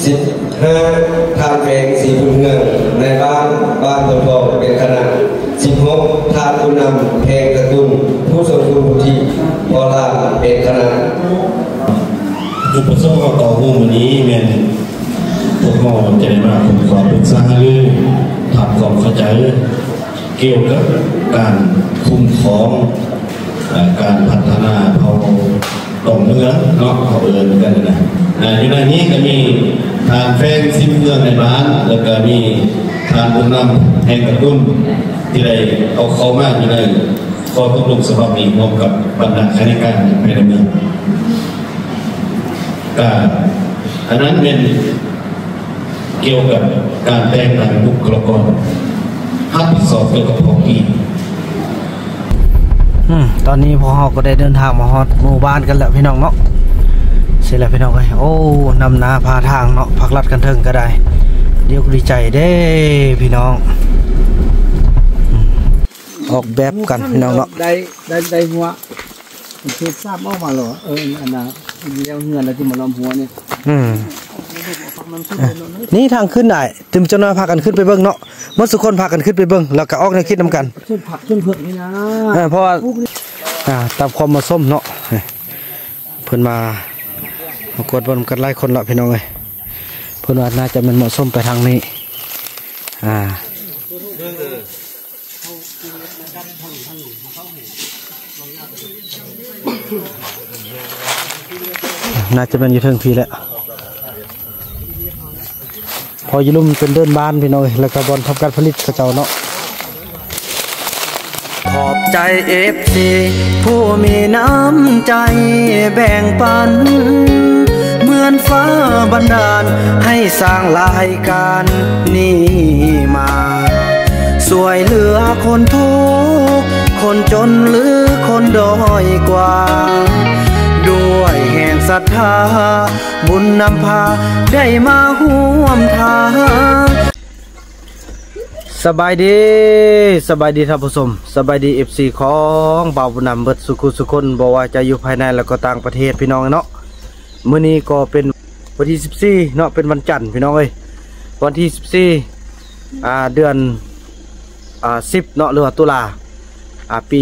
15ทานเพลงสีบุญเฮืองในบ้านโพธิ์ทองเป็นคณะ16ทานผู้นำเพลงกระตุ้นผู้ทรงคุณวุฒิพอลาเป็นคณะจุดประสงค์ของเราวันนี้เป็นพวกเราใจมากผมขอปรึกษาเรื่องทำความเข้าใจเกี่ยวกับการคุ้มครองการพัฒนาเผ่าตรงเมืองเนาะเขาเอิญกันนะอยู่ในนี้ก็มีทางแฟนซิมเมืองในบ้านแล้วก็มีทางผู้นำแห่งกระตุ้นที่ได้เอาเข้ามาอยู่ในข้อตกลงฉบับนี้ร่วมกับบรรดาคณะการภายในเมืองอันนั้นเป็นเกี่ยวกับการแต่งตั้งบุคลากรรับผิดชอบเกี่ยวกับท้องถิ่นตอนนี้พอเราก็ได้เดินทางมาฮอดหมู่บ้านกันแล้วพี่น้องเนาะเสร็จแล้วพี่น้องโอ้นำนาพาทางเนาะพักลัดกันเทิงก็ได้เดี๋ยวดีใจเด้พี่น้องออกแบบกันพี่น้องเนาะได้หัวเช็ดทราบออกมาหรออันน่ะเลี้ยงเงินแล้วที่มาล้อมหัวเนี่ยนี่ทางขึ้นได้ถึงจะน้อยพากันขึ้นไปเบิ้งเนาะเมื่อสุคนพากันขึ้นไปเบิ้งแล้วก็ออกในคิดนำกันขึ้นผักขึ้นเผือกนี่นะเพราะว่าตามความเหมาะสมเนาะเพิ่นมากดบนกันไล่คนละพี่น้องเลยเพิ่นว่าน่าจะมันเหมาะสมไปทางนี้น่าจะเป็นอยู่เทิงพีแหละพอยิ่ลุ่มเป็นเดินบ้านพี่น้องแล้วก็บอลทำการผลิตกระเจ้าเนาะขอบใจFCผู้มีน้ำใจแบ่งปันเหมือนฟ้าบันดาลให้สร้างรายการนี้มาสวยเหลือคนทุกข์คนจนหรือคนด้อยกว่าด้วยแห่งศรัทธาบุญนำพาได้มาห่วมทางสบายดีท่านผู้ชมสบายดี FC ของบ่าวบุญนำเบิดสุขุสุคนบอกว่าจะอยู่ภายในแล้วก็ต่างประเทศพี่น้องเนาะมื้อนี้ก็เป็นวันที่14เนาะเป็นวันจันทร์พี่น้องเอ้ยวันที่14เดือน10เนาะหรือว่าตุลาปี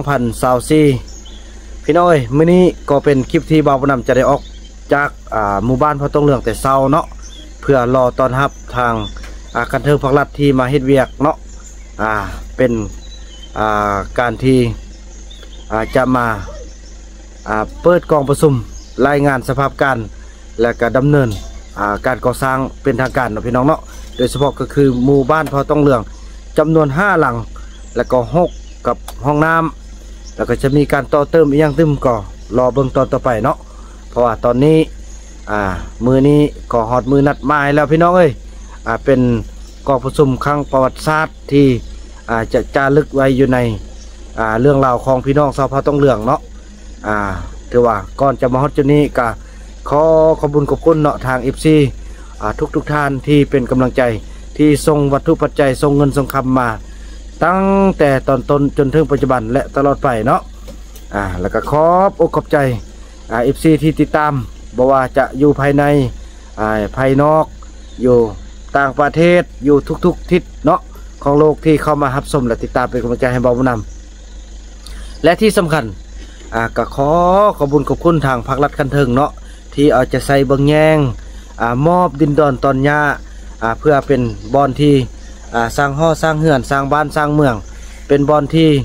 2024พี่น้องเอ้ยมื้อนี้ก็เป็นคลิปที่บ่าวบุญนำจะได้ออกจากหมู่บ้านพอต้องเรื่องแต่เช้าเนาะเพื่อรอต้อนรับทางการเทิงพักรัฐที่มาเฮ็ดเวียกเนาะเป็นการที่จะมาเปิดกองประชุมรายงานสภาพการและก็ดำเนินการก่อสร้างเป็นทางการเนาะพี่น้องเนาะโดยเฉพาะก็คือหมู่บ้านพอต้องเรื่องจำนวน5หลังแล้วก็6กับห้องน้ำแล้วก็จะมีการต่อเติมอีกอย่างตึมก็รอเบิ่งตอนต่อไปเนาะเพราะว่าตอนนี้มือนี้ก็ฮอดมือนัดหมายแล้วพี่น้องเอ้ยเป็นกองประชุมครั้งประวัติศาสตร์ที่จะจารึกไว้อยู่ในเรื่องราวของพี่น้องชาวพอต้องเรื่องเนาะถือว่าก่อนจะมาฮอดจุดนี้ก็ขอบคุณขอบคุณเนาะทาง FC ทุกท่านที่เป็นกำลังใจที่ส่งวัตถุปัจจัยส่งเงินส่งคำมาตั้งแต่ตอนต้นจนถึงปัจจุบันและตลอดไปเนาะแล้วก็ขอบอกขอบใจFC ที่ติดตามบอกว่าจะอยู่ภายในภายนอกอยู่ต่างประเทศอยู่ทุกทิศเนาะของโลกที่เข้ามารับชมและติดตามเป็นกำลังใจให้บ่าวบุญนำและที่สำคัญก็ขอบคุญขอบคุณทางภาครัฐคันเทิงเนาะที่เอาจะใส่เบิ่งแยงมอบดินดอนตอนหญ้าเพื่อเป็นบอนที่สร้างห่อสร้างเฮือนสร้างบ้านสร้างเมืองเป็นบอนที่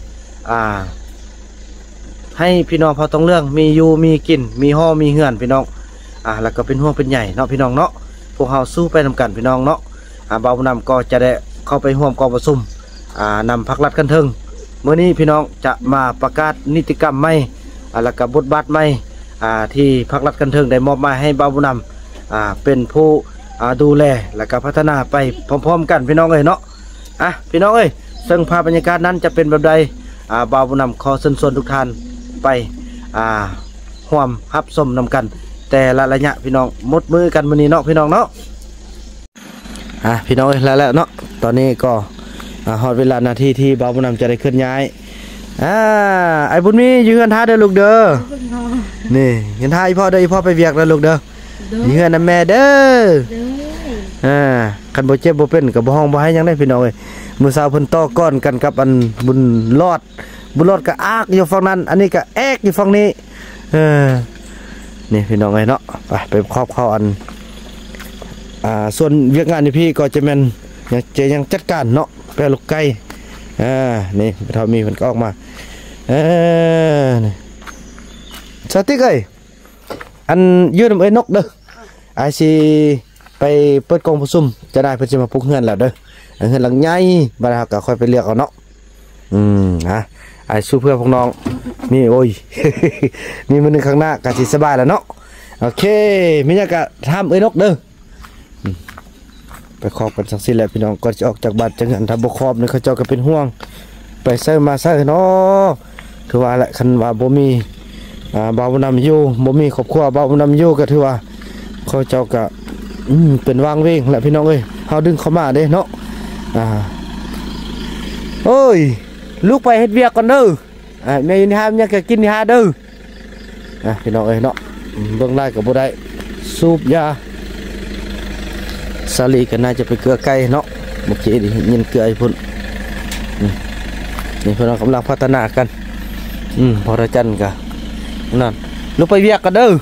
ให้พี่น้องพอต้องเรื่องมีอยู่มีกินมีห่อมีเฮือนพี่น้องแล้วก็เป็นห่วงเป็นใหญ่เนาะพี่น้องเนาะพวกเราสู้ไปนำกันพี่น้องเนาะบ่าวบุญนำก็จะได้เข้าไปร่วมกองประชุมนำภาครัฐคันเทิงเมื่อนี้พี่น้องจะมาประกาศนิติกรรมใหม่แล้วก็บทบาทใหม่ที่ภาครัฐคันเทิงได้มอบมาให้บ่าวบุญนำเป็นผู้ดูแลและก็พัฒนาไปพร้อมๆกันพี่น้องเอ้ยเนาะพี่น้องเอ้ยซึ่งภาพบรรยากาศนั้นจะเป็นแบบใดบ่าวบุญนำขอเชิญชวนทุกท่านไปร่วมรับชมนำกันแต่ละระยะพี่น้องมดมือกันมื้อนี้เนาะพี่น้องเนาะพี่น้องแล้วเนาะตอนนี้ก็ฮอดเวลานาทีที่บ่าวบุญนำจะได้เคลื่อนย้ายไอ้บุญมียืนท่าเด้อลูกเด้อนี่ยืนท่าอีพ่อเด้ออีพ่อไปเวียกแล้วลูกเด้ออยู่เฮือนนํแม่เด้อคันบ่เจ็บบ่เป็นก็บ่ฮ้องบ่ให้หยังได้พี่น้องเอ้ยมื้อเช้าเพิ่นต่อก้อนกันกับอันบุญรอดก็อากอยู่ฝั่งนั้นอันนี้ก็แอกอยู่ฝั่งนี้นี่พี่น้องเอ้ยเนาะไปครอบเข้าอันส่วนเวียกงานนี่พี่ก็จะแม่นยังจัดการเนาะแปลลูกไก่นี่เท่ามีเพิ่นก็ออกมานี่สติกเอ้ยอันยืนเอ้ยนกเด้อไอซีไปเปิดกองประชุมจะได้เพิ่นสิมาปลุกเฮือนแล้วเด้อเฮือนหลังใหญ่บัดเฮาก็ค่อยไปเลือกเอาเนาะไอสู้เพื่อพวกน้องนี่โอ้ย มีมื้อนึงข้างหน้าก็สิสบายแล้วเนาะโอเคมีหยังก็ถามเอ้ยนกเด้อไปขอบกันสักสิ้นแล้วพี่น้องก่อนจะออกจากบ้านจังหันถ้าบ่ขอบนี่เขาเจ้าก็เป็นห่วงไปเซิร์มาเซิร์เนาะคือว่าแหละคันว่าบ่มีบ่าวนำอยู่บ่มีครอบครัวบ่าวนำอยู่ก็ถือว่าเขาเจ้าก็เป็นวางเวงแหละพี่น้องเอ้ยเฮาดึงเข้ามาเด้เนาะโอ้ยลูกไปเฮ็ดเวียกก่อนเด้อแม่ยินหามยังก็กินหาเด้อพี่น้องเอ้ยเนาะเบิ่งได้ก็บ่ได้สูบยาสาลีก็น่าจะไปเกลือไก่เนาะเมื่อกี้นี่ยินเกลือไอ้พุ่นนี่พวกเรากำลังพัฒนากันพอระจันกันนั่นลูกไปเวียกกันเด้อ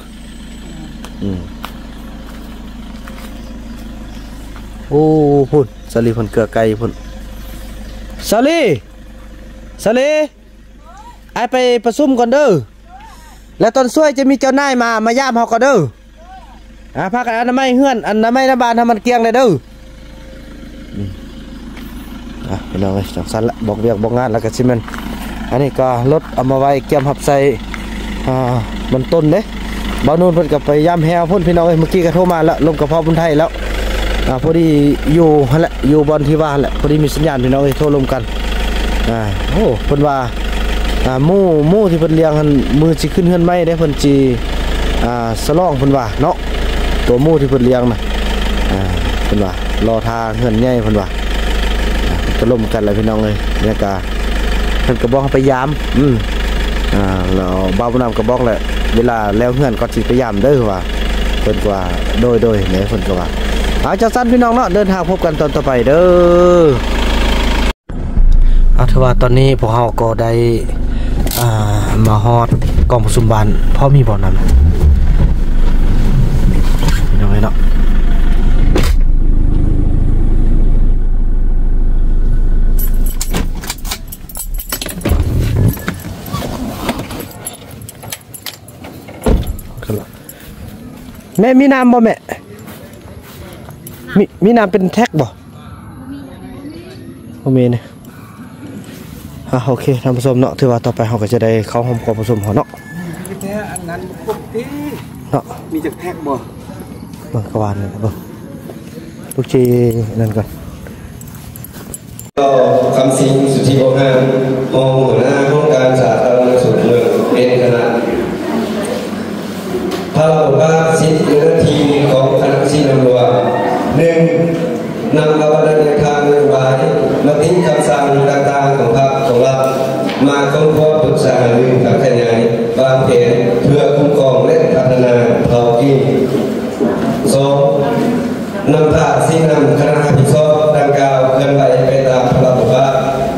โอ้พุ่นสาลีพุ่นเกลือไก่พุ่นสาลีไอไปประชุมก่อนเด้อแล้วตอนช่วยจะมีเจ้านายมาย่ามเฮาก่อนเด้อพากันอนามัยเฮือนอนามัยน้ำบานทำมันเกียงเลยเด้อพี่น้องจังสันละบอกเรียกบอกงานแล้วก็ชิมันอันนี้ก็รถเอามาไว้เกี่ยมหับใส่มันต้นเด้บ่าวนูนเพิ่นกับไปย่ำแฮวพ่นพี่น้องเมื่อกี้ก็โทรมาแล้วลมกระเพาะบุญไทยแล้วพอดีอยู่หั่นแหละอยู่บอลที่ว่าแหละพอดีมีสัญญาณพี่น้องโทรลมกันโอ้เพิ่นว่าหมู่ที่เพิ่นเลี้ยงมือสิขึ้นเฮือนไม้ได้เพิ่นจีสลองเพิ่นว่าเนาะตัวหมู่ที่เพิ่นเลี้ยงน่ะเพิ่นว่ารอทาเฮือนใหญ่เพิ่นว่าก็ล่มกันแล้วพี่น้องเลยเนี่ยก็เพิ่นก็บอกให้ไปยามแล้วบ่าวน้ำก็บอกแหละเวลาแล้วเฮือนก็สิไปยามเด้อว่าเพิ่นก็ว่าโดยเนี่ยเพิ่นก็ว่าเจ้าสั้นพี่น้องเนาะเดินทางพบกันตอนต่อไปเด้อถือว่าตอนนี้พวกเราก็ได้มาฮอดกองประชุมบ้านพ่อมีบ่อนั้นพี่น้องเนาะแม่มีน้ำบ่แม่มีน้ำเป็นแท็กบ่บ่มีเนี่ยโอเคท่านผู้ชมเนาะถือว่าต่อไปเราก็จะได้เข้าห้องกองประชุมเนาะอันนั้นปกติเนาะมีจากแท็กบ่กวานเลยบ่ลูกชีนั่นก่อนก็คำสิงสุทธิโอภาสมองหัวหน้าห้องการสาธารณสุขเมืองเป็นคณะพระบอกว่าสิทธิหน้าที่ของคณะสินำรวม1นำเอาแนวทางนโยบายมติคำสั่งต่างๆของพรรคของรัฐมาค้นคว้าปรึกษาหรือขยายวางแผนเพื่อคุ้มครองและพัฒนาเผ่ากิน2นำพาสิ่งนำคณะรับผิดชอบดังกล่าวเคลื่อนไหวไปตามพระบอกว่า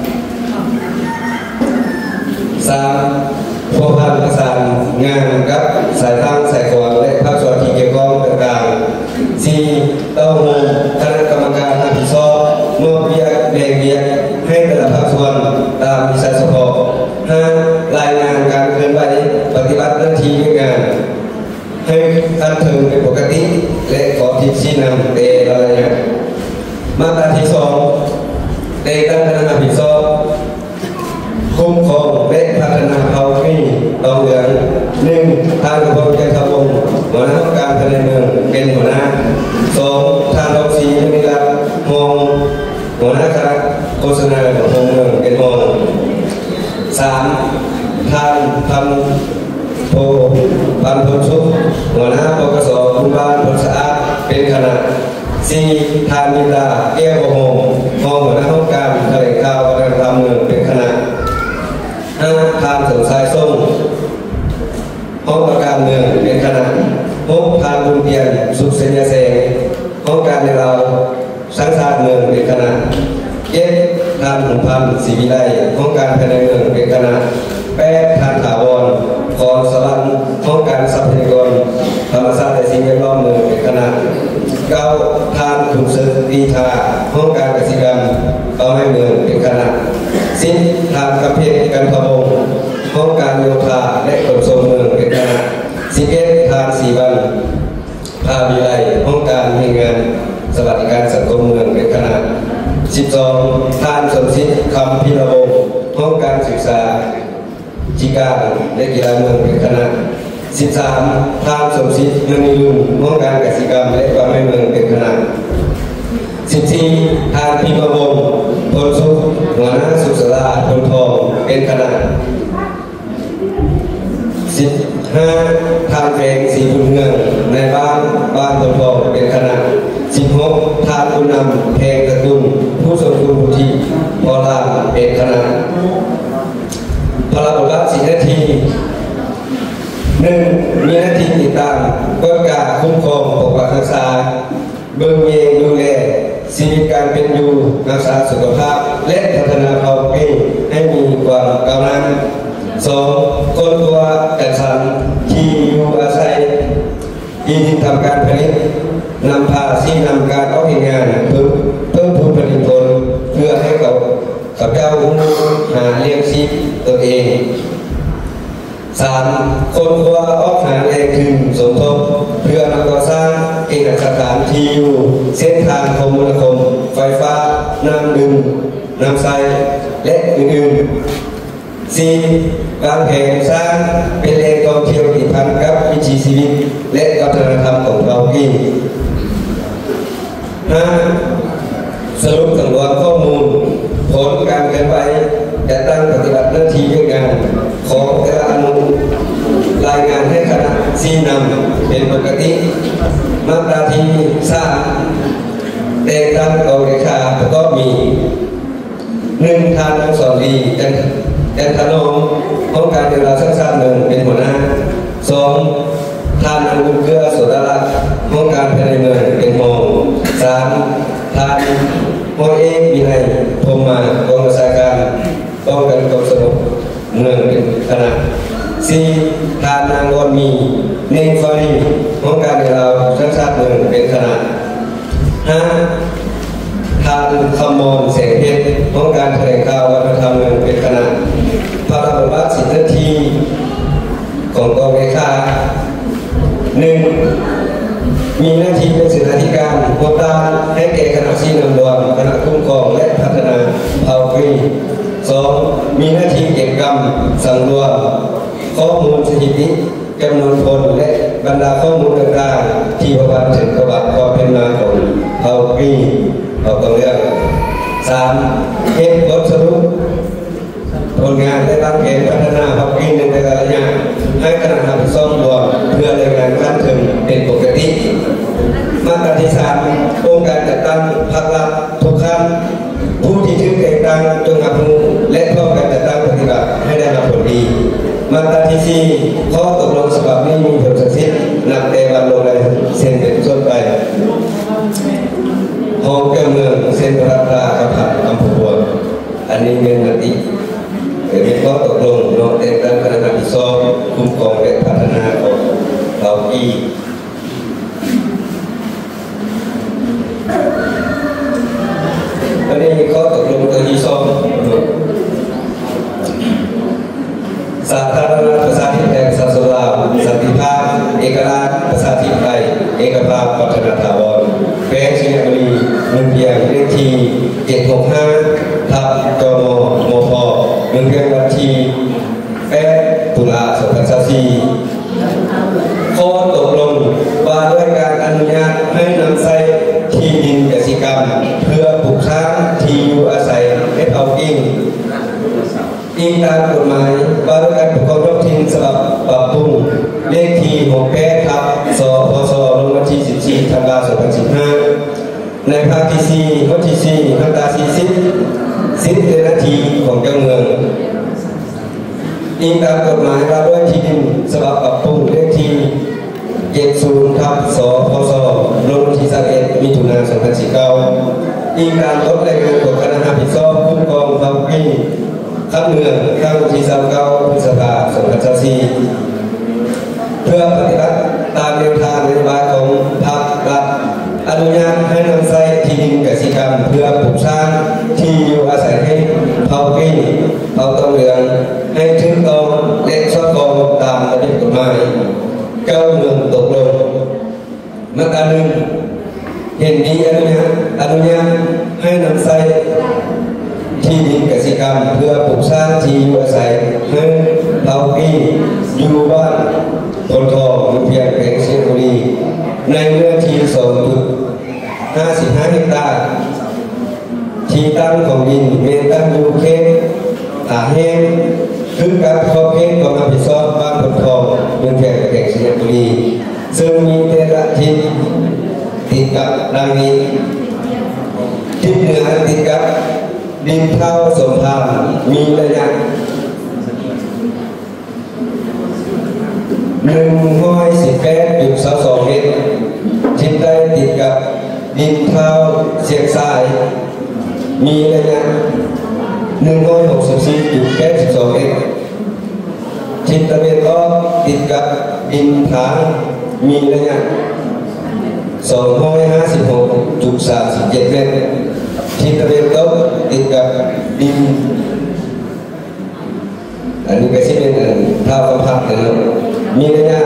3พัวพันประสานงานกับสายทางสายขวางและภาคส่วนที่เกี่ยวข้องต่างๆ4ต้องคณะกรรมการรับผิดชอบมอบเวียกแบ่งเวียกให้แต่ละภาคส่วนตามวิสัยเฉพาะ5รายงานการเคลื่อนไหวปฏิบัติหน้าที่งานให้ทันถึงเป็นปกติและขอทิศชี้นำเตะอะไรอย่างมาตราที่2เตะตั้งคณะรับผิดชอบคุ้มครองและพัฒนาเผ่ามีตองเหลือง1ทางกระบวนการขบวนหัวหน้าการภายในเมืองเป็นหัวหน้า2ทางรองศรีมิรัตมองหัวหน้าคณะโฆษณาของเมืองเป็นมอง3ทางพันโพชุกหัวหน้าปกสบุญบ้านผลสะอาดเป็นคณะ4ทางมิตาแก้วโฮมห้องหัวหน้าห้องการแถลงข่าววัฒนธรรมเมืองเป็นคณะ5ทางสงสายส้มห้องประการเมืองเป็นคณะ6ทานบุญเพียรสุขเสนียแสงของการในเราสังสารเมืองเป็นคณะเจ็ดทานหุนพันธ์ศรีวิไลของการภายในเมืองเป็นคณะแปดทานถาวรขอสวรรค์ของการทรัพยากรธรรมชาติและสิ่งแวดล้อมเมืองเป็นคณะเก้าทานขุนศึกปีธาของการกสิกรรมเอาให้เมืองเป็นคณะสิบทานกระเพาะกันพะวงของการโยธาและขนส่งเมืองเป็นคณะ11ทานสีวันพาวิไลของการมีงานสวัสดิการสังคมเมืองเป็นคณะ12ทานสมศิษย์คำพิรวงศ์ของการศึกษาจิการและกีฬาเมืองเป็นคณะ13ทานสมศิษย์มณีรุ่นของการกสิกรรมและความให้เมืองเป็นคณะ14ทานพิมพ์วงศ์พลสุขหัวหน้าสุขศาลาพลทองเป็นคณะ15ทานเพลงสีบุญเมืองในบ้านพลทองเป็นคณะ16ทานผู้นำเพลงตระกูลผู้ทรงคุณวุฒิพอลาเป็นคณะพระบรมสิทธิ1มีหน้าที่ติดตามกฎการคุ้มครองปกปักรักษาเบิ่งเยงดูแลชีวิตการเป็นอยู่รักษาสุขภาพและพัฒนาความเป็นให้มีความก้าวหน้า2คนตัวจัดสรรที่อยู่อาศัยที่ทำการผลิตนำพาสิ่งนำการเอางานเพิ่มพูนผลิตผลเพื่อให้กับเจ้าหาเลี้ยงชีพตัวเอง3คนตัวออกหาแรงทุนสมทบเพื่อนำก่อสร้างเอกสถานที่อยู่เส้นทางคมนาคมไฟฟ้าน้ำดื่มน้ำใสและอื่นๆ4วางแผนสร้างเป็นแหล่งท่องเที่ยวที่พันกับวิถีชีวิตและวัฒนธรรมของเราเอง5สรุปสำรวจข้อมูลผลการเคลื่อนไหวจะตั้งปฏิบัติหน้าที่ด้วยงานของแต่ละอนุรายงานให้คณะชี้นำเป็นปกติมาตราที่3แต่ตั้งกองเลขาก็มี1ทานอักษรดีจันทนงของการเดินราวสร้างสรรค์เมืองเป็นหัวหน้า2ทานอังกุเกื้อโสดาลักษณ์ของการภายในเมืองเป็นมอง3ทานมอเอกวินัยพรมมากองรักษาการป้องกันความสงบเมืองเป็นคณะ4ทานนางวอนมีเนงฟารีของการเดินราวสร้างสรรค์เมืองเป็นคณะ5ทานคำมอนแสงเพชรของการแถลงข่าววัฒนธรรมเมืองเป็นคณะพระบรมสิทธิของกองเลขา1มีหน้าที่เป็นสื่อราชการบทบาทให้แก่คณะชี้นำรวมคณะคุ้มครองและพัฒนาเผ่าปี2มีหน้าที่เก็บกรรมสังรวมข้อมูลสถิติจำนวนคนและบรรดาข้อมูลต่างๆที่ประวัติถึงประวัติความเป็นมาของเผ่าปีเอาตัวเรื่อง3เก็บบทสรุปผลงานได้รับเกณฑ์พัฒนาเผ่าปีในแต่ละอย่างให้คณะทำซ่อมรวมเพื่อรายงานขั้นถึงเป็นปกติมาตราที่3องค์การจัดตั้งพรรครัฐทุกขั้นผู้ที่ถือแต่งตั้งจงรับรู้และร่วมกันจัดตั้งปฏิบัติให้ได้รับผลดีมาตราที่4ข้อตกลงฉบับนี้มีผลศักดิ์สิทธิ์นับแต่วันลงในเซ็นเป็นต้นไปห้องแก้วเมืองเซ็นพระราชกระถางอำเภอบัวอันนี้เป็นมติเป็นข้อตกลงนอกแต่การคณะที่สอบคุ้มครองและพัฒนาของเราอีกอันนี้ข้อตกลงตัวที่สองสาธารณรัฐประชาธิปไตยสาธารณรัฐสันติภาพเอกราชประชาธิปไตยเอกภาพวัฒนธรรมแขวงสิงห์บุรีเมืองเพียงเลขที่765ทับจมมพเมืองเพียงวันที่8 ตุลาคม 2564ข้อตกลงว่าด้วยการอนุญาตให้นำใช้ที่ดินกสิกรรมเพื่อปลูกสร้างที่อยู่อาศัยให้เผากินอีกตามกฎหมายว่าด้วยการปกครองท้องถิ่นฉบับปรับปรุงเลขที่68ทับสพศลงวันที่14 ธันวาคม 2015ในภาคที่4วันที่4มาตรา40สิทธิและหน้าที่ของเจ้าเมืองอิงตามกฎหมายว่าด้วยที่ดินฉบับปรับปรุงเลขที่ 70/2 พศลงวันที่31 มิถุนายน 2549อีกการลดรายงานของคณะรับผิดชอบคุ้มครองท้องถิ่นข้ามเมืองครั้งที่29 พฤษภาคม 2524เพื่อปฏิบัติตามแนวทางนโยบายของภาครัฐอนุญาตให้นำใช้ที่ดินเกษตรกรรมเพื่อปลูกสร้างที่อยู่อาศัยให้เผ่ากิ้งเผ่าตองเหลืองให้ถึงต้องและชอบกองตามระเบียบกฎหมายเก้าเมืองตกลงมาตราหนึ่งเห็นดีอนุญาตให้นำใช้ที่ดินเกษตรกรรมเพื่อปลูกสร้างที่อยู่อาศัยให้เผ่ากิ้งอยู่บ้านพลทองเพียงแห่งเชียงบุรีในเนื้อที่ 2.55 เฮกตาร์ที่ตั้งของดินเมนตั้งอยู่เขตตาแห้งคือการขอบเขตของรับผิดชอบบ้านพลทองเมืองแห่งเชียงบุรีซึ่งมีแต่ละทิศติดกับดังนี้ทิศเหนือติดกับดินเท่าสมภารมีระยะ118.22 เมตรทิศใต้ติดกับดินเท้าเสียงทรายมีระยะ 164.82 เมตรทิศตะวันออกติดกับดินผามีระยะ 256.37 เมตรทิศตะวันตกติดกับดินอันนี้ก็ใช่เป็นเท้าคำพับนะครับมีระยะ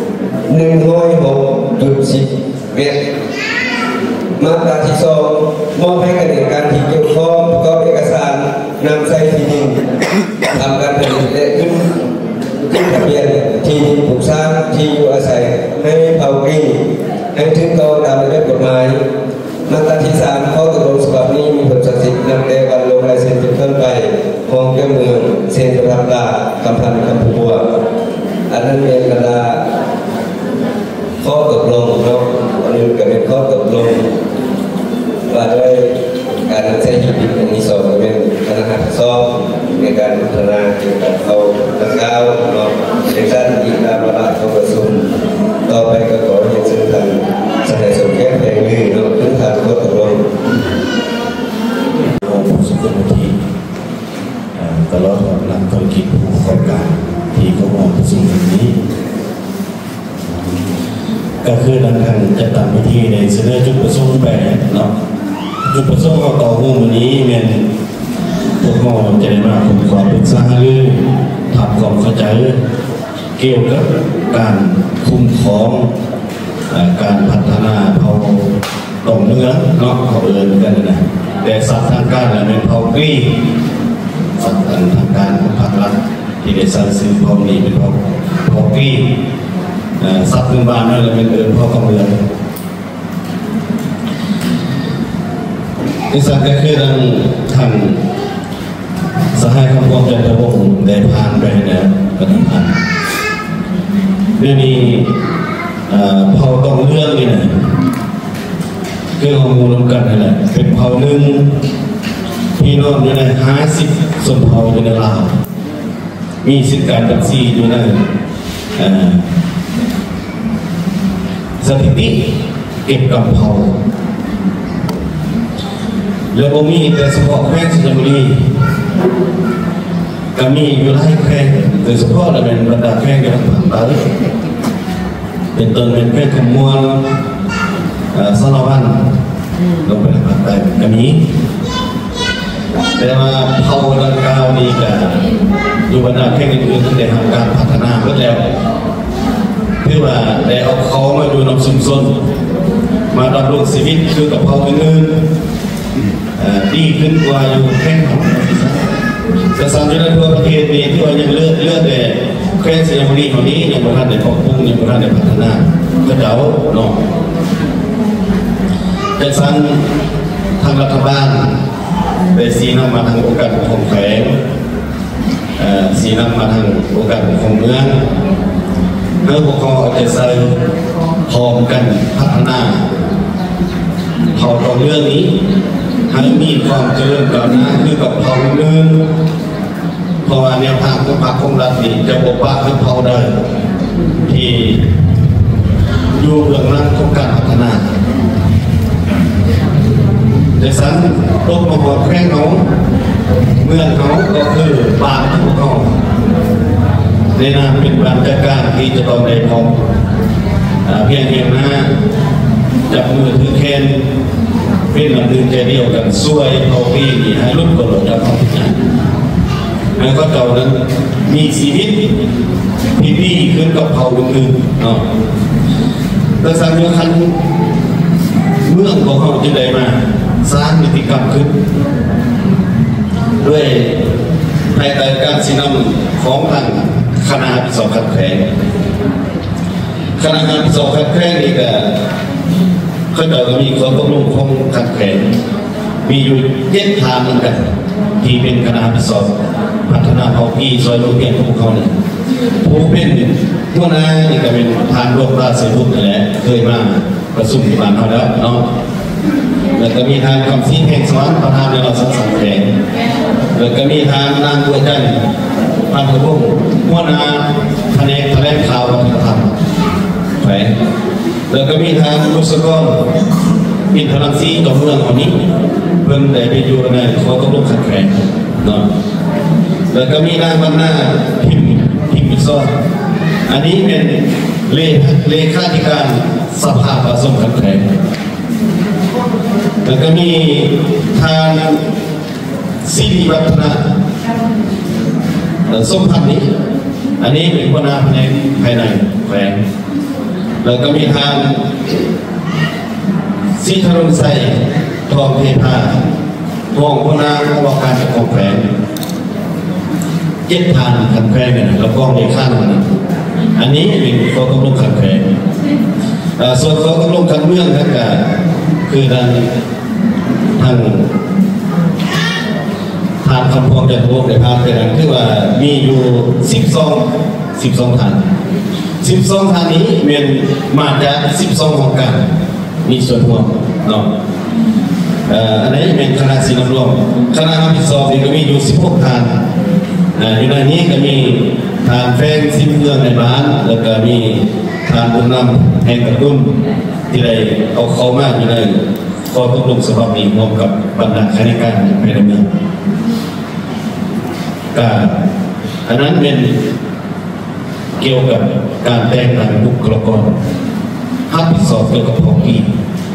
106.10 เมตรมาตราที่2มอบให้กับหน่วยงานที่เกี่ยวข้องประกอบเอกสารนำใช้ที่ดินทำการผลิตและขึ้นทะเบียนที่ดินปลูกสร้างที่อยู่อาศัยให้เผ่ากิ้งให้ถึงต้องตามระเบียบกฎหมายมาตราที่3ข้อตกลงฉบับนี้มีผลศักดิ์สิทธิ์นำแต่วันลงลายเซ็นเป็นต้นไปของเจ้าเมืองเซ็นประทับตาคำพันธ์คำพูดอันนั้นเป็นบรรดาข้อตกลงเนาะอันนี้ก็เป็นข้อตกลงว่าด้วยการใช้ที่ดินอันนี้2ก็เป็นคณะรับผิดชอบในการพัฒนาเกี่ยวกับเขาตั้งก้าวเนาะในการอีกการระบาดของประชุมต่อไปก็ขอเรียนเชิญท่านแสดงสมแก้แผงลือเนาะถึงทางข้อตกลงสุขภาพตลอดหลังธุรกิจผู้ประกอบการที่เขามองประชุมนี้ก็คือทางจะตามวิธีในเสนอจุดประสงค์แบบเนาะจุดประสงค์ของต่อหุ้นวันนี้เป็นพวกมองจะได้มาผมขอปรึกษาเรื่องทำความเข้าใจเกี่ยวกับการคุ้มครองการพัฒนาเผ่าตองเนื้อเนาะเขาเอิญกันนะแต่สัตว์ทางการเป็นเผ่ากี้สัตว์ทางการของภาครัฐที่ได้สร้างซื้อเผ่านี้เป็นเผ่ากี้สัตว์พื้นบ้านนั่นแหละเป็นเอิญเผ่ากำเนิดที่สัตว์ก็คือทางสหายคำพวงจันทวงศ์ได้ผ่านไปนะก็ต้องผ่านเรื่องนี้เผ่าตองเรื่องนี่นะคือของมูลกันนั่นแหละเป็นเผ่าหนึ่งพี่น้องอยู่ใน50 ส่วนเผ่าอยู่ในลาวมีสิทธิการจัดซีอยู่ในสถิติเก็บกำเผ่าแล้วก็มีแต่เฉพาะแขวงสิงห์บุรีก็มีอยู่หลายแขวงโดยเฉพาะเราเป็นบรรดาแขวงอย่างภาคใต้เป็นต้นเป็นแขวงขมวนสารวัตรลงไปทางภาคใต้ก็มีแต่ว่าเผ่าดังกล่าวนี้ก็อยู่บรรดาแขวงอื่นๆที่ได้ทำการพัฒนาเพื่อแล้วเพื่อว่าได้เอาเขามาอยู่ในชุมชนมาดำรงชีวิตคือกับเผ่าอื่นดีขึ้นกว่าอยู่แค่ของกษัตริย์ในทั่วประเทศนี้ที่ว่ายังเลือดแต่แค่เสียงบุรีของนี้ยังประทานในปกป้องยังประทานในพัฒนาก็เจ้าเนาะแต่สั้นทางรัฐบาลได้สีนำมาทางองค์การปกครองแขวงสีนำมาทางองค์การปกครองเมืองเพื่อพวกเขาจะใส่พร้อมกันพัฒนาเขาตรงเรื่องนี้ให้มีความเจริญก้าวหน้าคือกับเผ่าเมืองเพราะว่าแนวทางของพรรคของรัฐนี่จะปกป้องให้เผ่าได้ที่อยู่เบื้องหลังของการพัฒนาในสันตกมาบอกแข้งเขาเมืองเขาก็คือบ้านของเขาในนามเป็นบ้านจัดการที่จะต้องได้พร้อมเพียงเห็นหน้าจับมือถือแขนเป็นลำดึงใจเดียวกันสวยเอาพี่นี่ให้รุ่นก่อนเราจะเข้าถึงนะแล้วก็เก่านั้นมีชีวิตพี่ขึ้นกับเผ่าอื่นๆเนาะแต่สร้างเรื่องคันเมืองของเขาจะได้มาสร้างนิติกรรมขึ้นด้วยภายใต้การสินำของทางคณะสอบขัดแย้งคณะสอบขัดแย้งนี่ก็เขาจะมีข้อตกลงของขัดแย้งมีอยู่7 ทางเหมือนกันที่เป็นคณะสอบพัฒนาเขาที่ซอยโรงเรียนของเขาเนี่ยผู้เป็นหัวหน้านี่ก็เป็นทางโลกราชสมุทรนั่นแหละเคยมาประชุมที่บ้านเขาแล้วเนาะแล้วก็มีทางคำชี้แจงสอนประธานในเราสังสรรค์แข่งแล้วก็มีทางนางบัวจันทร์พันธุ์พงศ์หัวหน้าแผนกแถลงข่าววัฒนธรรมแฝงแล้วก็มีทางลูกสกอร์อินทรังสีต่อเมืองคนนี้เพิ่งได้ไปอยู่ในเขาต้องลงขัดแข่งเนาะแล้วก็มีนางบรรณาพิมพ์ซ้อนอันนี้เป็นเลขาธิการสภาผสมขัดแข่งแล้วก็มีทางสิริวัฒนะส้มพันธุ์นี้อันนี้เป็นหัวหน้าภายในแฝงแล้วก็มีทางสิทรุนไซทองเทพาทองหัวหน้าว่าการจัดการแฝง7 ทางขัดแย้งกันแล้วก็ในข้างนั้นอันนี้เป็นข้อตกลงขัดแย้งส่วนข้อตกลงการเมืองนั่นก็คือทางคำพวงจากพวกในภาพเป็นอันที่ว่ามีอยู่12 ทาง12 ทางนี้เป็นมาจาก12ของการมีส่วนร่วมเนาะอันนี้เป็นคณะสินรวมคณะรับผิดชอบก็มีอยู่16 ทางอยู่ในนี้ก็มีทางแฟนสิบเมืองในบ้านแล้วก็มีทางบุญนำแห่งกระตุ้นที่ได้เอาเข้ามาอยู่ในข้อตกลงสภาพนี้ร่วมกับบรรดาคณะการภายในเมืองอันนั้นเป็นเกี่ยวกับการแต่งตั้งบุคลากรรับผิดชอบเกี่ยวกับท้องถิ่น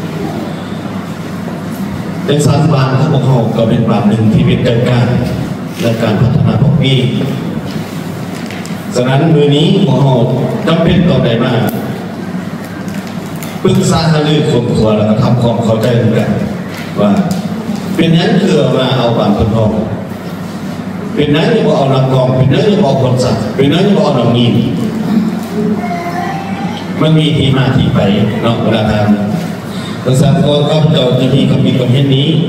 ในสารบานของพวกเขาก็เป็นบาทหนึ่งที่เป็นการและการพัฒนาท้องถิ่นฉะนั้นมือนี้พวกเขาจำเป็นต่อใดมาปรึกษาหารือคนครัวแล้วก็ทำความเข้าใจกันว่าเป็นนั้นคือมาเอาบานคนทองเป็นนั้นจะบอกเอาลำกองเป็นนั้นจะบอกคนสัตว์เป็นนั้นจะบอกเอาลำนีมันมีที่มาที่ไปนอกเวลาทำแต่สัตว์ก็จะมีคำพิพากษานี้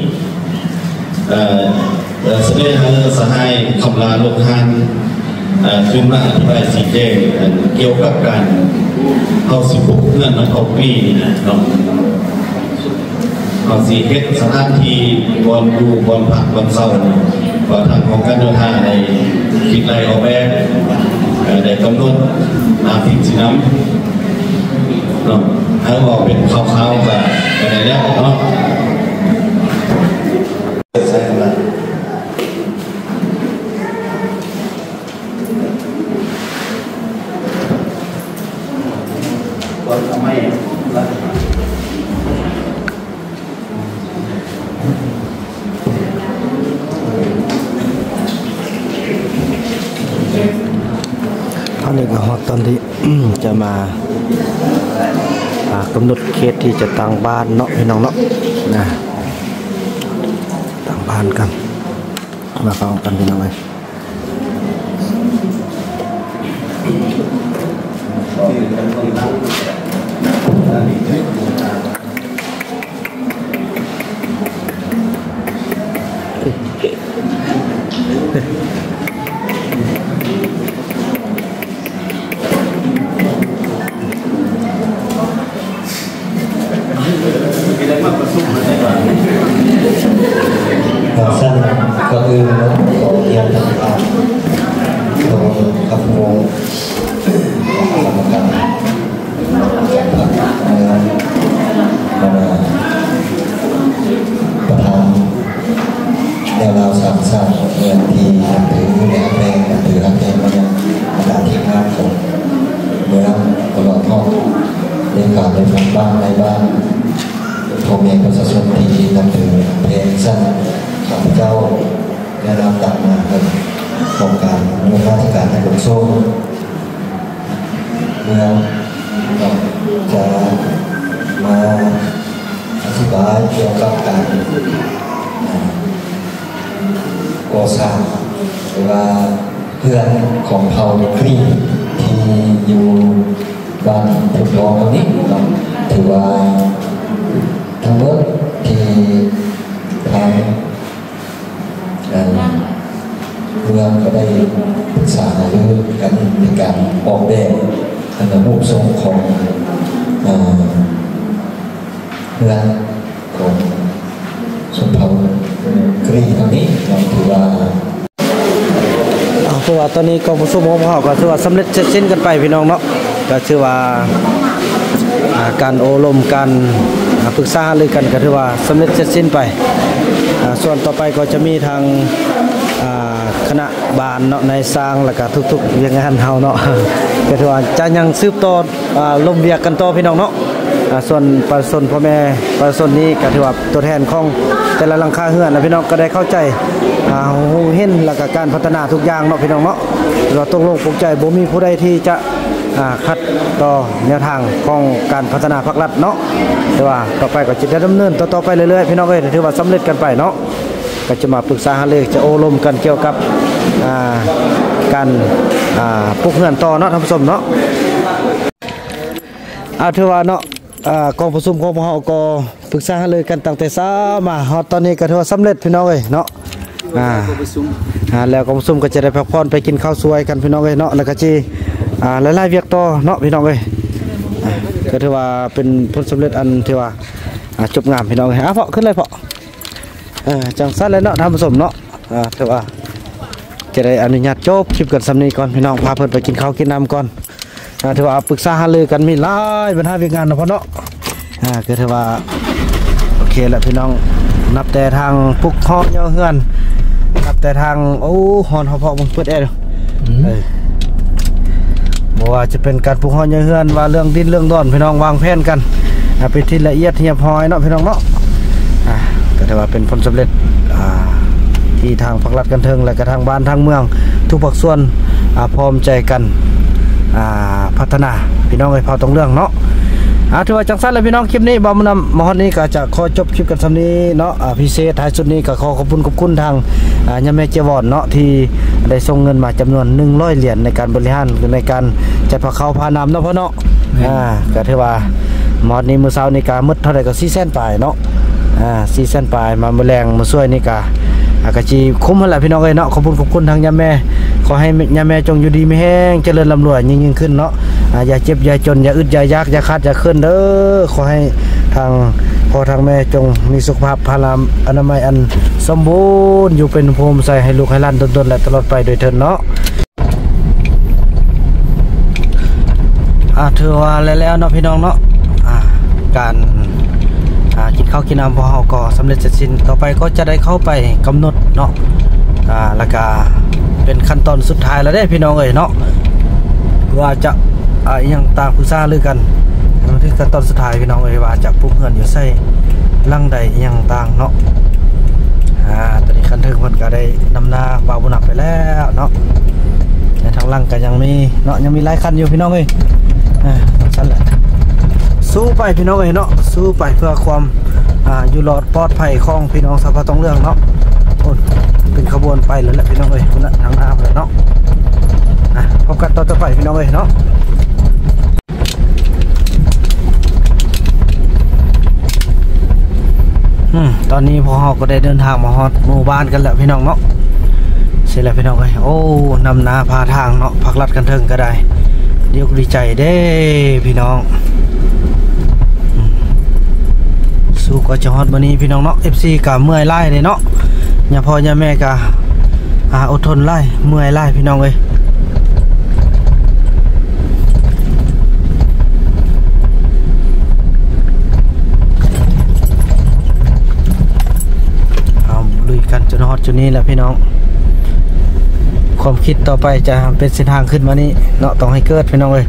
แสดงสหายคำลาโลกฮันขึ้นมาอธิบายสีแจงเกี่ยวกับการเอา16 เพื่อนเอาปีนี่นะเนาะเอาสีเฮ็ดสถานที่บอลดูบอลผักบอลเศร้าก็ทางของการเดินทางในคิดไรออกแบบได้กำหนดน้ำทิ้งสีน้ำเนาะให้ออกเป็นขาวๆแบบอะไรเนี้ยเนาะใช่ไหมก็ทำไมล่ะอันนี้ก็ฮอตตอนที่ จะมากำหนดเขตที่จะตั้งบ้านเนาะพี่น้องเนาะนะตั้งบ้านกันมาฟังกันพี่น้องเลยสั้นก็คือเรียนทางการตรงคำวงกรรมการนับถือในอันแรงนับถืออันแรงมาอย่างบรรดาทีมงานของเมืองตลอดทอดในการในบ้านในบ้านพ่อแม่ประชาชนที่นับถือเพลงสั้นข้าพเจ้าได้รับตัดมาเป็นโครงการหน่วยราชการในกรุงโซลเมืองจะมาอธิบายเกี่ยวกับการก่อสร้างหรือว่าเพื่อนของเผ่าครีที่อยู่บ้านถูกล้อมตรงนี้ถือว่าทั้งหมดที่ทางเมืองก็ได้ปรึกษาหารือกันในการออกแบบรูปทรงของเพื่อนของชนเผ่ากรีตรงนี้เราถือว่าคือว่าตอนนี้กองผสมของเขาก็ถือว่าสำเร็จเสร็จสิ้นกันไปพี่น้องเนาะก็ถือว่าการโอลมการปรึกษาหรือกันก็ถือว่าสำเร็จเสร็จสิ้นไปส่วนต่อไปก็จะมีทางคณะบาลเนาะในสร้างแล้วก็ทุกๆอย่างงานเฮาเนาะก็ถือว่าจะยังสืบต่อลมเวียกกันต่อพี่น้องเนาะส่วนประชาชนพ่อแม่ประชาชนนี้ก็ถือว่าตัวแทนของแต่ละหลังคาเรือนนะพี่น้องก็ได้เข้าใจเห็นหลักการพัฒนาทุกอย่างเนาะพี่น้องเนาะเราต้องลงปลุกใจบ่มีผู้ใดที่จะขัดต่อแนวทางของการพัฒนาภาครัฐเนาะแต่ว่าต่อไปก็จะดำเนินต่อไปเรื่อยๆพี่น้องเอ้ยถือว่าสำเร็จกันไปเนาะก็จะมาปรึกษาหารือจะโอลมกันเกี่ยวกับการปลูกเรือนต่อเนาะท่านผู้ชมเนาะถือว่าเนาะกองประชุมของเราก็ปรึกษาหารือกันตั้งแต่เช้ามาฮอดตอนนี้ก็ถือว่าสำเร็จพี่น้องเอ้ยเนาะแล้วกองประชุมก็จะได้พักผ่อนไปกินข้าวสวยกันพี่น้องเอ้ยเนาะแล้วก็จีหลายๆเวียกต่อเนาะพี่น้องเอ้ยก็ถือว่าเป็นผลสำเร็จอันที่ว่าจบงามพี่น้องเอ้ยเพาะขึ้นเลยเพาะจังสั้นเลยเนาะท่านผู้ชมเนาะถือว่าจะได้อนุญาตจบคลิปกันสำนีก่อนพี่น้องพาเพื่อนไปกินข้าวกินน้ำก่อนถือว่าปรึกษาหารือกันมีหลายปัญหาเวียกงานเนาะพ่อเนาะก็ถือว่าโอเคแหละพี่น้องนับแต่ทางปุกห้องเยาเฮือนนับแต่ทางโอ้ฮอนเพาะมึงเปิดแอร์บอกว่าจะเป็นการปุกห้องเยาเฮือนว่าเรื่องดินเรื่องดอนพี่น้องวางแผนกันไปที่ละเอียดเรียบร้อยเนาะพี่น้องเนาะก็ถือว่าเป็นผลสำเร็จที่ทางภาครัฐกันเทิงและก็ทางบ้านทางเมืองทุกภาคส่วนพร้อมใจกันพัฒนาพี่น้องไอ้พอตรงเรื่องเนาะถือว่าจังสั้นเลยพี่น้องคลิปนี้บอมนำมอดนี้ก็จะขอจบคลิปกันสำนี้เนาะพิเศษท้ายสุดนี้ก็ขอขอบคุณทางยาแม่เจวอนเนาะที่ได้ส่งเงินมาจำนวน100 เหรียญในการบริหารในการจัดพาเขาพานำเนาะพ่อเนาะก็ถือว่ามอดนี้มือเช้านี่ก็มืดเท่าไหร่ก็400,000 ปลายเนาะ400,000 ปลายมาแมลงมาช่วยนี่ก็จีคุ้มแหละพี่น้องเอ้ยเนาะขอบคุณทางยาแม่ขอให้ยาแม่จงอยู่ดีไม่แห้งเจริญร่ำรวยยิ่งขึ้นเนาะอย่าเจ็บอย่าจนอย่าอึดอย่ายากอย่าขาดอย่าขึ้นเด้อขอให้ทางพ่อทางแม่จงมีสุขภาพพลาอนามัยอันสมบูรณ์อยู่เป็นภูมิใจให้ลูกให้หลานตนและตลอดไปโดยเถิดเนาะถือว่าแล้วเนาะพี่น้องเนาะการกินข้าวกินน้ำพอเฮาก็สำเร็จเสร็จสิ้นต่อไปก็จะได้เข้าไปกำหนดเนาะแล้วก็เป็นขั้นตอนสุดท้ายแล้วได้พี่น้องเอ้ยเนาะว่าจะยังต่างปรึกษาหรือกันมาถึงขั้นตอนสุดท้ายพี่น้องเอ้ยว่าจะปลูกเฮือนอยู่ใส่ลังใดยังต่างเนาะตอนนี้คันถึงเพิ่นก็ได้นำหน้าบ่าวบุญนักไปแล้วเนาะในทางลังก็ยังมีเนาะยังมีหลายคันอยู่พี่น้องเอ้ยสั่นแหละสู้ไปพี่น้องเอ้ยเนาะสู้ไปเพื่อความอยู่รอดปลอดภัยของพี่น้องชาวต้องเรื่องเนาะเป็นขบวนไปแล้วแหละพี่น้องเอ้ยคุณทางน้ำเลยเนาะพบกันต่อไปพี่น้องเอ้ยเนาะตอนนี้พอเราก็ได้เดินทางมาฮอดหมู่บ้านกันแล้วพี่น้องเนาะเสร็จแล้วพี่น้องเอ้ยโอ้นำนาพาทางเนาะพักรัดกันเทิงก็ได้เดี๋ยวดีใจเด้พี่น้องสู้ก็จะฮอดวันนี้พี่น้องเนาะ FC กับเมื่อยไล่เลยเนาะอย่าพ่ออย่าแม่กับอดทนไล่เมื่อยไล่พี่น้องเอ้ยลุยกันจนฮอดจุดนี้แหละพี่น้องความคิดต่อไปจะเป็นเส้นทางขึ้นมานี่เนาะต้องให้เกิดพี่น้องเอ้ย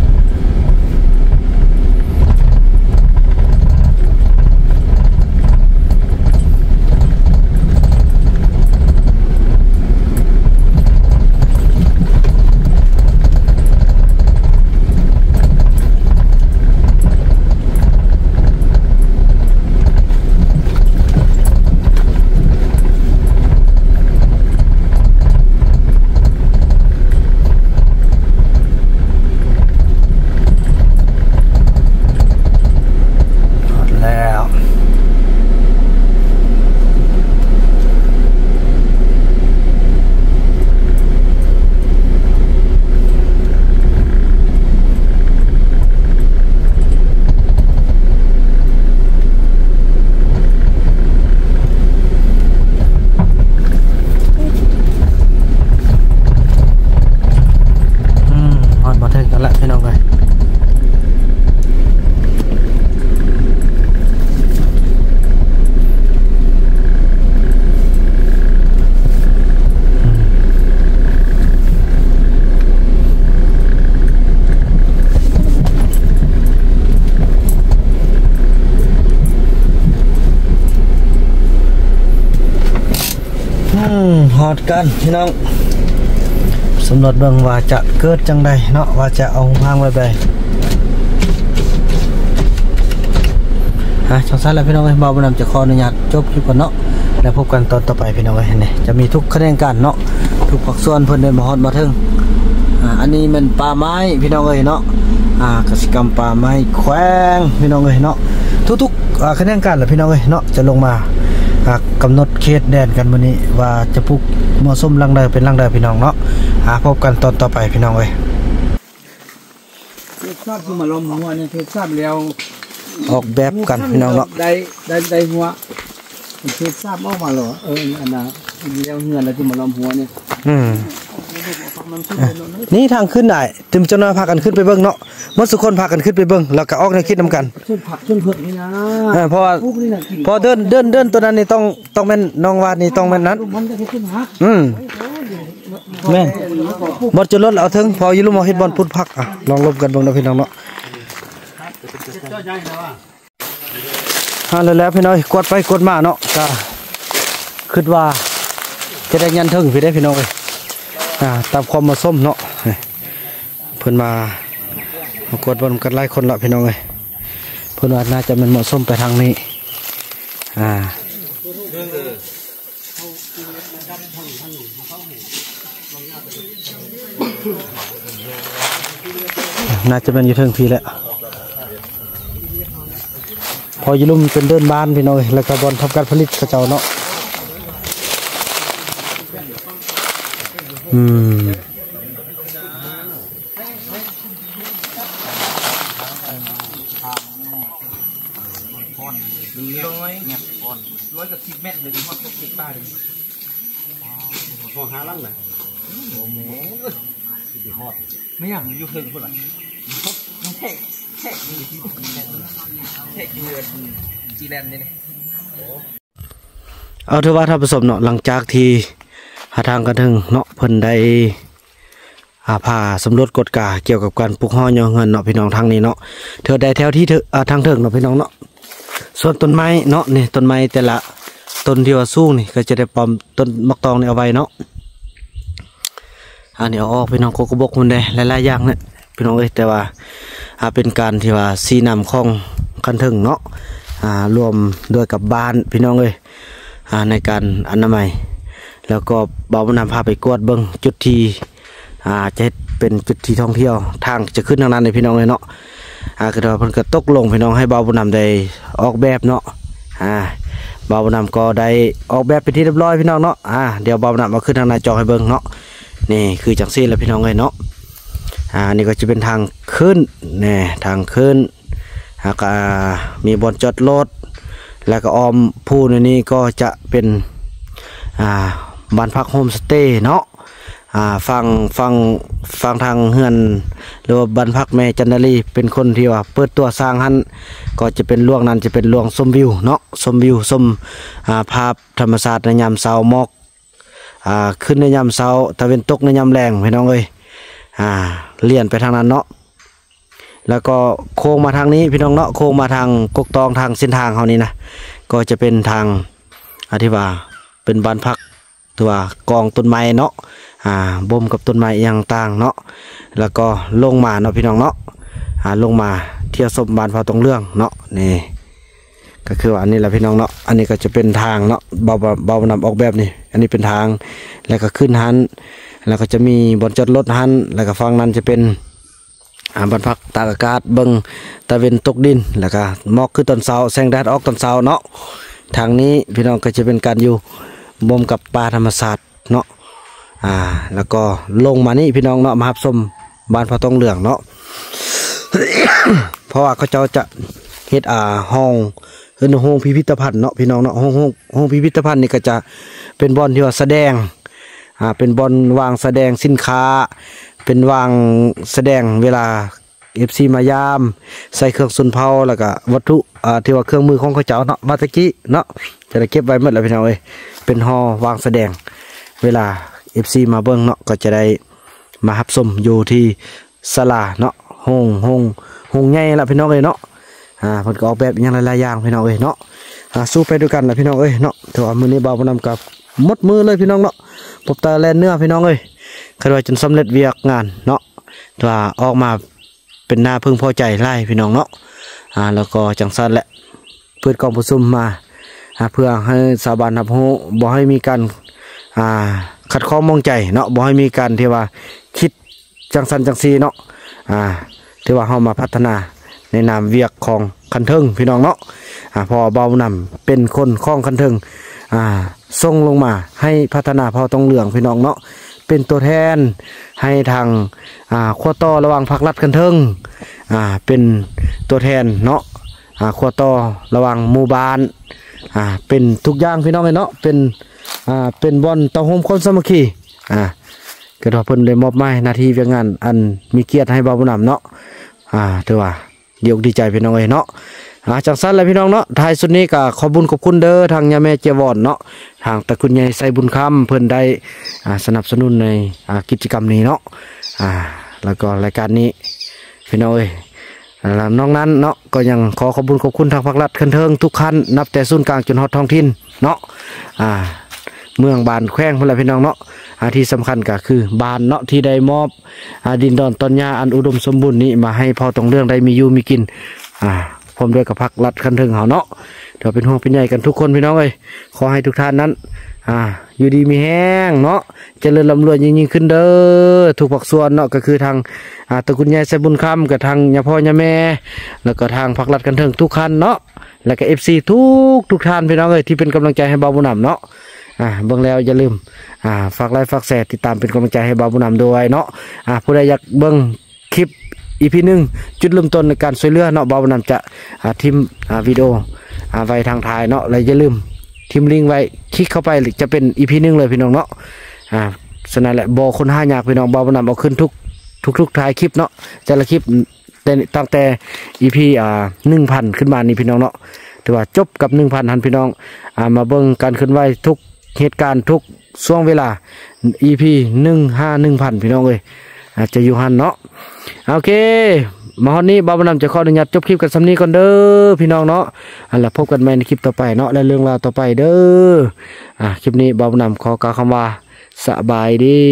ฮอดกันพี่น้องสำรวจเบิ่งว่าจะเกิดจังใดเนาะว่าจะเอาทางแบบใดช่องสั้นแล้วพี่น้องเบาบุญนำจะขออนุญาตจบคลิปก่อนเนาะแล้วพบกันตอนต่อไปพี่น้องนี่จะมีทุกคะแนนการเนาะทุกภาคส่วนเพิ่นได้มาฮอดมาถึงอันนี้มันป่าไม้พี่น้องเนาะกสิกรรมป่าไม้แขวงพี่น้องเนาะทุกๆคะแนนการแหละพี่น้องเนาะจะลงมากำหนดเขตแดนกันวันนี้ว่าจะปลูกเหมาะสมรังใดเป็นรังใดพี่น้องเนาะพบกันตอนต่อไปพี่น้องทราบคือมาล้อมหัวนี่คือทราบแล้วออกแบบกันพี่น้องเนาะได้หัวคือทราบออกมาหรออันน่ะแล้วเงินแล้วที่มาล้อมหัวนี่นี่ทางขึ้นได้ตึมเจ้าหน้าพากันขึ้นไปเบิ่งเนาะเมื่อสุคนพากันขึ้นไปเบิ่งแล้วก็ออกในคิดนำกันช่วยผักช่วยเผือกนี่นะเพราะว่าพอเดินตัวนั้นนี่ต้องแม่นน้องวาดนี่ต้องแม่นนั้นแม่นบดจะลดเอาถึงพออยู่ลุมเอาเฮ็ดบอลพุดพักลองลบกันเบิ่งนะพี่น้องเนาะแล้วพี่น้องกดไปกดมาเนาะก็คิดว่าจะได้ยันถึงพี่ได้พี่น้องเอ้ยตามความเหมาะสมเนาะเพิ่นมากดบนกันหลายคนละพี่น้องเอ้ยเพิ่นว่าน่าจะมันเหมาะสมไปทางนี้น่าจะเป็นอยู่ถึงพี่แหละพออยู่ลุ่มเป็นเดินบ้านพี่น้องแล้วก็บอลทำการผลิตกระเจ้าเนาะร้อยกับ10 เมตรเลยถึงฮอด6 ตาเลยพอหาลังน่ะโอ้โหสิฮอดไม่อยากอยู่ถึงพุ่นล่ะมันแทกอยู่ที่แทกอยู่จีแลนด์นี่เอาเถอะว่าถ้าผสมเนาะหลังจากที่หาทางกันถึงเนาะเพิ่นได้พาสำรวจกฎกาเกี่ยวกับการปลูกฮ้อยอเงินเนาะพี่น้องทางนี้เนาะเธอได้แถวที่ทางถึงเนาะพี่น้องเนาะส่วนต้นไม้เนาะนี่ต้นไม้แต่ละต้นที่ว่าสูงนี่ก็จะได้ปลอมต้นมักตองนี่เอาไว้เนาะอันนี้เอาออกพี่น้องโคกบกมันได้หลายๆอย่างเนี่ยพี่น้องแต่ว่าเป็นการที่ว่าซีนำของกันถึงเนาะรวมด้วยกับบ้านพี่น้องในการอนามัยแล้วก็บ่าวนำพาไปกวดเบิ้งจุดที่จะเป็นจุดที่ท่องเที่ยวทางจะขึ้นทางนั้นเลยพี่น้องเนาะคือเราเพิ่นก็ตกลงพี่น้องให้บ่าวนำได้ออกแบบเนาะบ่าวนำก็ได้ออกแบบเป็นที่เรียบร้อยพี่น้องเนาะเดี๋ยวบ่าวนำมาขึ้นทางหน้าจอให้เบิ้งเนาะนี่คือจังซี่แหละพี่น้องเนาะนี่ก็จะเป็นทางขึ้นนี่ทางขึ้นมีบอนจอดรถแล้วก็ออมผู้ในนี้ก็จะเป็นบ้านพักโฮมสเตย์เนาะฟังทางเฮือนหรือว่าบ้านพักแม่จันทรีเป็นคนที่ว่าเปิดตัวสร้างหันก็จะเป็นล่วงนั้นจะเป็นล่วงชมวิวเนาะชมวิวชมภาพธรรมชาติในยามเช้าหมอกขึ้นในยามเช้าตะเวนตกในยามแรงพี่น้องเอ้ยเลี่ยนไปทางนั้นเนาะแล้วก็โค้งมาทางนี้พี่น้องเนาะโค้งมาทางกกตองทางเส้นทางเขานี้นะก็จะเป็นทางที่ว่าเป็นบ้านพักตัวกองต้นไม้เนาะบ่มกับต้นไม้อย่างต่างเนาะแล้วก็ลงมาเนาะพี่น้องเนาะลงมาเที่ยวชมบ้านพอตรงเรื่องเนาะนี่ก็คือว่าอันนี้แหละพี่น้องเนาะอันนี้ก็จะเป็นทางเนาะเบานำออกแบบนี่อันนี้เป็นทางแล้วก็ขึ้นหันแล้วก็จะมีบนจอดรถหันแล้วก็ฝั่งนั้นจะเป็นบ้านพักตากอากาศเบิ่งตะเวนตกดินแล้วก็หมอกคือตอนเช้าแสงแดดออกตอนเช้าเนาะทางนี้พี่น้องก็จะเป็นการอยู่บ่มกับป่าธรรมศาสตร์เนาะแล้วก็ลงมานี่พี่น้องเนาะมารับชมบ้านพอตรงเรื่องเนาะ เพราะว่าเขาจะเฮ็ดห้องพิพิธภัณฑ์เนาะพี่น้องเนาะห้องพิพิธภัณฑ์นี่ก็จะเป็นบ่อนที่ว่าแสดงเป็นบ่อนวางแสดงสินค้าเป็นวางแสดงเวลา FC มายามใส่เครื่องสุนเผาแล้วก็วัตถุที่ว่าเครื่องมือของเขาเจ้าเนาะมาตะกี้เนาะจะได้เก็บไว้หมดแล้วพี่น้องเอ้ยเป็นหอวางแสดงเวลา FC มาเบิ่งเนาะก็จะได้มารับชมอยู่ที่ศาลาเนาะห้องใหญ่ละพี่น้องเอ้ยเนาะเพิ่นก็ออกแบบอย่างหลายๆอย่างพี่น้องเอ้ยเนาะสู้ไปด้วยกันละพี่น้องเอ้ยเนาะถือว่ามื้อนี้บ่าวนำกับหมดมือเลยพี่น้องเนาะพบตาแลนเนื้อพี่น้องเอ้ยคาดว่าจนสำเร็จเวียกงานเนาะถือว่าออกมาเป็นหน้าพึงพอใจไล่พี่น้องเนาะแล้วก็จังซั่นแหละเพื่อกองประชุมมาเพื่อให้ชาวบ้านรับรู้บ่ให้มีการขัดข้องมองใจเนาะบ่ให้มีการที่ว่าคิดจังซั่นจังซี่เนาะที่ว่าเฮามาพัฒนาในนามเวียกของคันเทิงพี่น้องเนาะพอเบานำเป็นคนคล้องคันเทิงส่งลงมาให้พัฒนาพอตรงเหลืองพี่น้องเนาะเป็นตัวแทนให้ทางขั้วต่อระหว่างภาครัฐคันเทิงเป็นตัวแทนเนาะขั้วต่อระหว่างหมู่บ้านเป็นทุกอย่างพี่น้องเลยเนาะเป็นบอลเตาโฮมคนสามัคคีก็ถือว่าเพิ่นเลยมอบหมายหน้าที่เวียกงานอันมีเกียรติให้เบาบุญนำเนาะถือว่าดีใจพี่น้องเอ้ยเนาะจังซั่นแล้วพี่น้องเนาะท้ายสุดนี้ก็ขอบุญขอบคุณเด้อทางย่าแม่เจวอนเนาะทางตะคุณยายใส่บุญคำเพิ่นได้สนับสนุนในกิจกรรมนี้เนาะแล้วก็รายการนี้พี่น้องเอ้ยน้องนั้นเนาะก็ยังขอบคุญขอบคุณทางภาครัฐคันเทิงทุกขั้นนับแต่ศูนย์กลางจนฮอดท้องถิ่นเนาะเมืองบานแขวงพุ่นล่ะพี่น้องเนาะที่สำคัญก็คือบ้านเนาะที่ได้มอบดินดอนต้นหญ้าอันอุดมสมบูรณ์นี้มาให้พอตรงเรื่องได้มีอยู่มีกินพร้อมด้วยกับพรรครัฐคันเทิงเฮาเนาะเดี๋ยวเป็นห่วงเป็นใยกันทุกคนพี่น้องเอ้ยขอให้ทุกท่านนั้นอยู่ดีมีแห้งเนาะเจริญร่ำรวยยิ่งขึ้นเด้อทุกภาคส่วนเนาะก็คือทางตระกูลยายใส่บุญคำกับทางย่าพ่อย่าแม่แล้วก็ทางพรรครัฐคันเทิงทุกขั้นเนาะแล้วก็ FC ทุกท่านพี่น้องเอ้ยที่เป็นกำลังใจให้เบาบุญนำเนาะเบิ่งแล้วอย่าลืมฝากไลค์ฝากแชร์ติดตามเป็นกำลังใจให้เบาบุญนำด้วยเนาะผู้ใดอยากเบิ่งคลิปEP 1จุดเริ่มต้นในการช่วยเหลือเนาะเบาบุญนำจะทิมวิดีโอไว้ทางท้ายเนาะแล้วอย่าลืมทิมลิงก์ไว้คลิกเข้าไปจะเป็น EP 1เลยพี่น้องเนาะฉะนั้นแหละบ่คน5อยากพี่น้องเบาบุญนำเอาขึ้นทุกท้ายคลิปเนาะแต่ละคลิปตั้งแต่ EP 1,000 ขึ้นมานี่พี่น้องเนาะถือว่าจบกับ 1,000 หันพี่น้องมาเบิ่งการเคลื่อนไหวทุกเหตุการณ์ทุกช่วงเวลา EP 1,000พี่น้องเอ้ยจะอยู่หันเนาะโอเคมาฮอดนี้บ่าวบุญนำจะขออนุญาตจบคลิปกันสำนี้ก่อนเด้อพี่น้องเนาะแล้วพบกันใหม่ในคลิปต่อไปเนาะและเรื่องราวต่อไปเด้อคลิปนี้บ่าวบุญนำขอกล่าวคำว่าสบายดี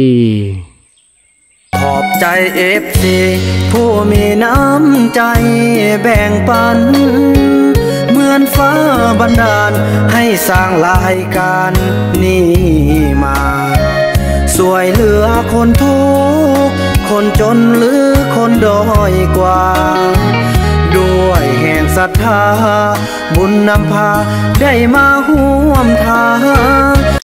ขอบใจ FC ผู้มีน้ำใจแบ่งปันเหมือนฟ้าบันดาลให้สร้างรายการนี้มาสวยเหลือคนทุกข์คนจนหรือคนด้อยกว่าด้วยแห่งศรัทธาบุญนำพาได้มาร่วมทาง